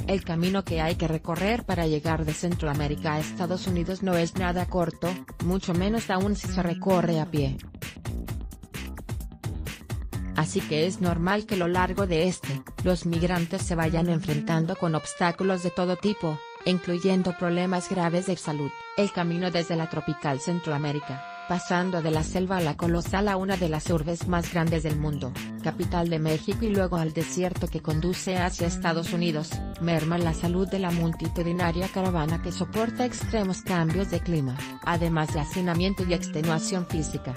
El camino que hay que recorrer para llegar de Centroamérica a Estados Unidos no es nada corto, mucho menos aún si se recorre a pie. Así que es normal que a lo largo de los migrantes se vayan enfrentando con obstáculos de todo tipo, incluyendo problemas graves de salud. El camino desde la tropical Centroamérica, pasando de la selva a la colosal a una de las urbes más grandes del mundo, capital de México y luego al desierto que conduce hacia Estados Unidos, merma la salud de la multitudinaria caravana que soporta extremos cambios de clima, además de hacinamiento y extenuación física.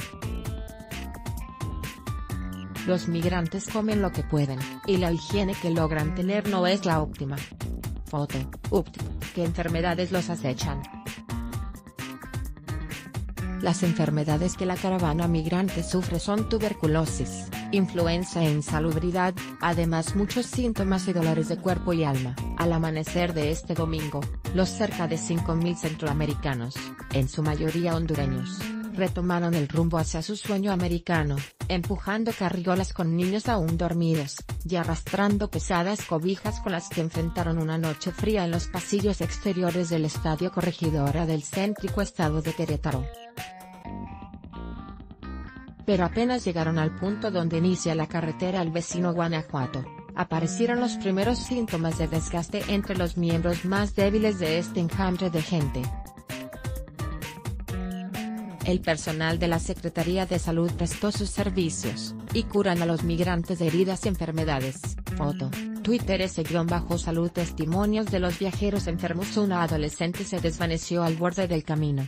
Los migrantes comen lo que pueden, y la higiene que logran tener no es la óptima. Foto, ¿qué enfermedades los acechan? Las enfermedades que la caravana migrante sufre son tuberculosis, influenza e insalubridad, además muchos síntomas y dolores de cuerpo y alma. Al amanecer de este domingo, los cerca de 5.000 centroamericanos, en su mayoría hondureños, retomaron el rumbo hacia su sueño americano, empujando carriolas con niños aún dormidos, y arrastrando pesadas cobijas con las que enfrentaron una noche fría en los pasillos exteriores del Estadio Corregidora del céntrico estado de Querétaro. Pero apenas llegaron al punto donde inicia la carretera al vecino Guanajuato, aparecieron los primeros síntomas de desgaste entre los miembros más débiles de este enjambre de gente. El personal de la Secretaría de Salud prestó sus servicios, y curan a los migrantes de heridas y enfermedades. Foto, Twitter S-Salud. Testimonios de los viajeros enfermos. Una adolescente se desvaneció al borde del camino.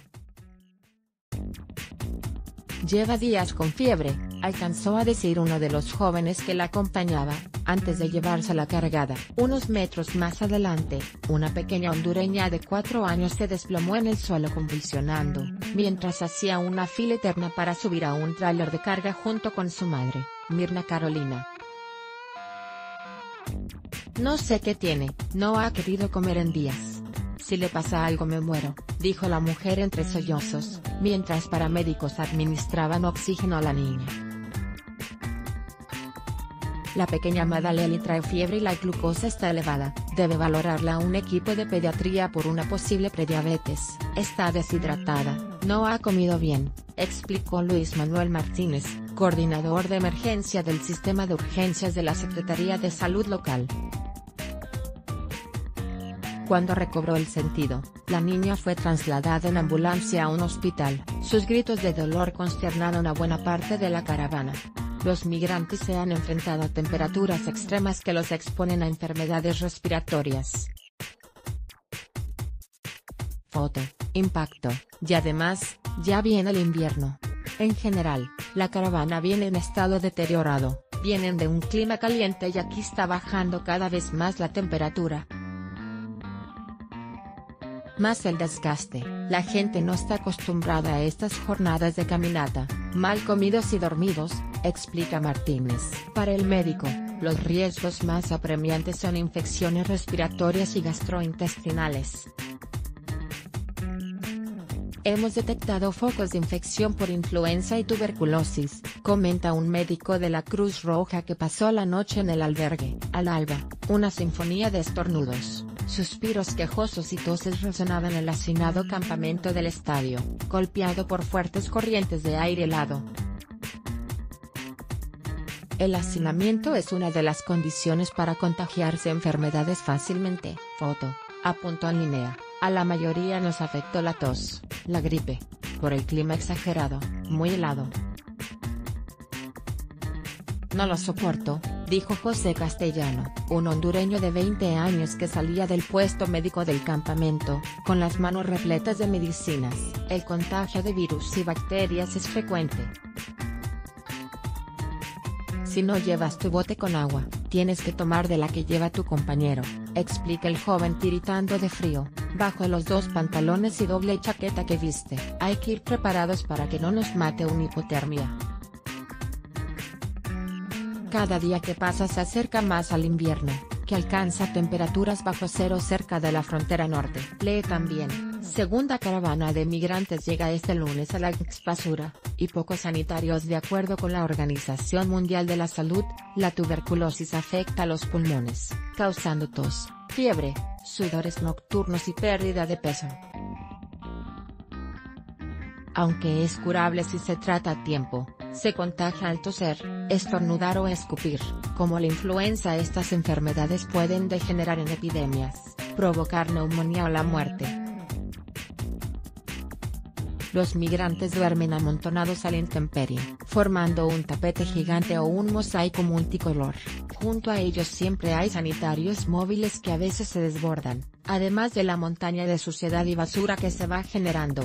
Lleva días con fiebre, alcanzó a decir uno de los jóvenes que la acompañaba, antes de llevársela cargada. Unos metros más adelante, una pequeña hondureña de 4 años se desplomó en el suelo convulsionando, mientras hacía una fila eterna para subir a un tráiler de carga junto con su madre, Mirna Carolina. No sé qué tiene, no ha querido comer en días. Si le pasa algo me muero, dijo la mujer entre sollozos, mientras paramédicos administraban oxígeno a la niña. La pequeña Madaleli trae fiebre y la glucosa está elevada, debe valorarla un equipo de pediatría por una posible prediabetes. Está deshidratada, no ha comido bien, explicó Luis Manuel Martínez, coordinador de emergencia del Sistema de Urgencias de la Secretaría de Salud local. Cuando recobró el sentido, la niña fue trasladada en ambulancia a un hospital. Sus gritos de dolor consternaron a buena parte de la caravana. Los migrantes se han enfrentado a temperaturas extremas que los exponen a enfermedades respiratorias. Foto, impacto, y además, ya viene el invierno. En general, la caravana viene en estado deteriorado, vienen de un clima caliente y aquí está bajando cada vez más la temperatura. Más el desgaste, la gente no está acostumbrada a estas jornadas de caminata, mal comidos y dormidos, explica Martínez. Para el médico, los riesgos más apremiantes son infecciones respiratorias y gastrointestinales. Hemos detectado focos de infección por influenza y tuberculosis, comenta un médico de la Cruz Roja que pasó la noche en el albergue. Al alba, una sinfonía de estornudos, suspiros quejosos y toses resonaban en el hacinado campamento del estadio, golpeado por fuertes corrientes de aire helado. El hacinamiento es una de las condiciones para contagiarse enfermedades fácilmente. Foto, apuntó en línea. A la mayoría nos afectó la tos, la gripe, por el clima exagerado, muy helado. No lo soporto, dijo José Castellano, un hondureño de 20 años que salía del puesto médico del campamento, con las manos repletas de medicinas. El contagio de virus y bacterias es frecuente. Si no llevas tu bote con agua, tienes que tomar de la que lleva tu compañero, explica el joven tiritando de frío, bajo los 2 pantalones y doble chaqueta que viste. Hay que ir preparados para que no nos mate una hipotermia. Cada día que pasa se acerca más al invierno, que alcanza temperaturas bajo cero cerca de la frontera norte. Lee también, segunda caravana de migrantes llega este lunes a la Xpasura, y pocos sanitarios. De acuerdo con la Organización Mundial de la Salud, la tuberculosis afecta a los pulmones, causando tos, fiebre, sudores nocturnos y pérdida de peso. Aunque es curable si se trata a tiempo, se contagia al toser, estornudar o escupir. Como la influenza, estas enfermedades pueden degenerar en epidemias, provocar neumonía o la muerte. Los migrantes duermen amontonados a la intemperie, formando un tapete gigante o un mosaico multicolor. Junto a ellos siempre hay sanitarios móviles que a veces se desbordan, además de la montaña de suciedad y basura que se va generando.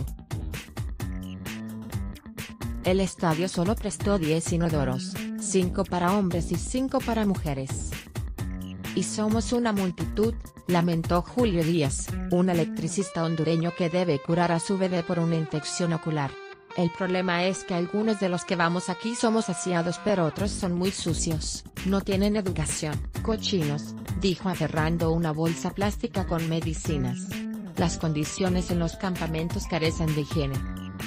El estadio solo prestó 10 inodoros, 5 para hombres y 5 para mujeres. Y somos una multitud, lamentó Julio Díaz, un electricista hondureño que debe curar a su bebé por una infección ocular. El problema es que algunos de los que vamos aquí somos aseados pero otros son muy sucios, no tienen educación. Cochinos, dijo aferrando una bolsa plástica con medicinas. Las condiciones en los campamentos carecen de higiene.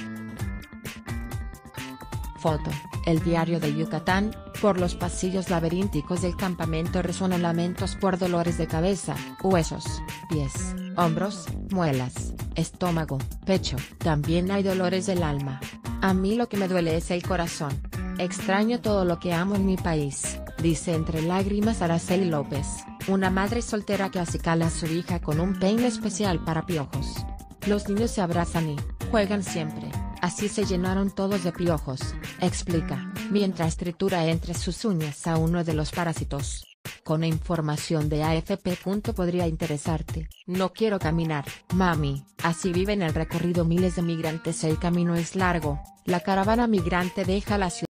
Foto, El Diario de Yucatán. Por los pasillos laberínticos del campamento resuenan lamentos por dolores de cabeza, huesos, pies, hombros, muelas, estómago, pecho. También hay dolores del alma. A mí lo que me duele es el corazón. Extraño todo lo que amo en mi país, dice entre lágrimas Araceli López, una madre soltera que acicala a su hija con un peine especial para piojos. Los niños se abrazan y juegan siempre. Así se llenaron todos de piojos, explica, mientras tritura entre sus uñas a uno de los parásitos. Con información de AFP. Podría interesarte. No quiero caminar, mami. Así viven el recorrido miles de migrantes. El camino es largo, la caravana migrante deja la ciudad.